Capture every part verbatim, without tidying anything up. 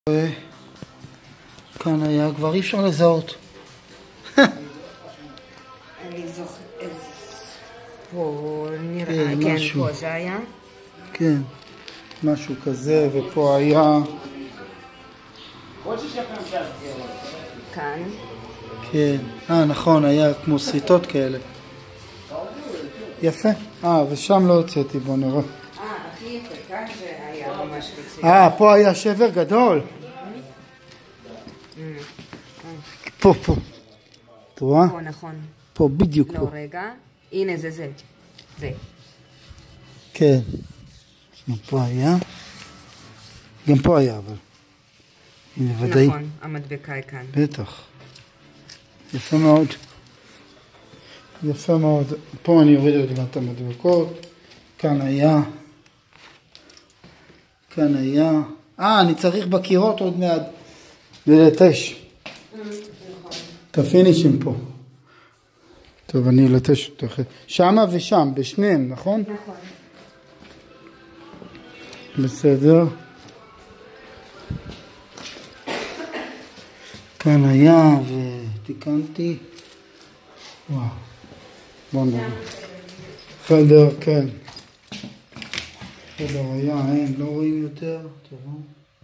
כאן היה, כבר אי אפשר לזהות. אני זוכרת, פה נראה, כן, פה זה היה. כן, משהו כזה, ופה היה... כאן. כן, אה נכון, היה כמו סריטות כאלה. יפה. אה, ושם לא הוצאתי, בוא נראה. אה, הכי יפה, כאן זה היה ממש רציני. אה, פה היה שבר גדול. פה, פה. אתה רואה? פה, נכון. פה, בדיוק פה. לא, רגע. הנה, זה זה. זה. כן. גם פה היה. גם פה היה, אבל. הנה, ודאי. נכון, המדבקה היא כאן. בטח. יפה מאוד. יפה מאוד. פה אני אוריד עוד את המדבקות. כאן היה. כאן היה. אה, אני צריך בקירות עוד מעט. ללטש. את הפינישים פה. טוב, אני אלטש אותך. שמה ושם, בשניהם, נכון? נכון. בסדר. כאן היה ותיקנתי. וואו. בוא נראה. חדר, כן. חדר היה, אין, לא רואים יותר. תראו.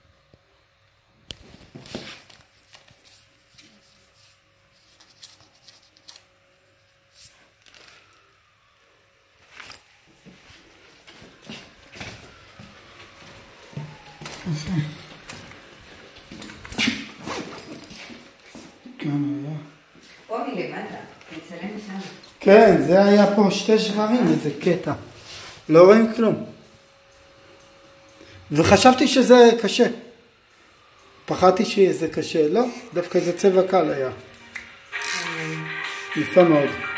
כאן היה. פה מלמטה, תצלם שם. כן, זה היה פה שתי שברים, איזה קטע. לא רואים כלום. וחשבתי שזה קשה. פחדתי שזה קשה. לא, דווקא זה צבע קל היה. יפה מאוד.